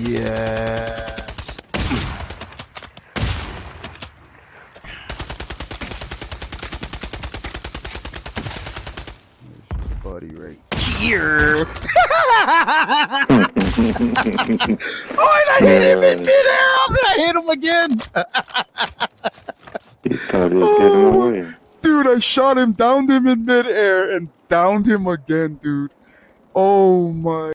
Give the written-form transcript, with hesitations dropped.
Yeah. Buddy right here. Oh, and I hit him in midair. And I hit him again. He thought he was getting away. Dude, I shot him, downed him in midair, and downed him again, dude. Oh my.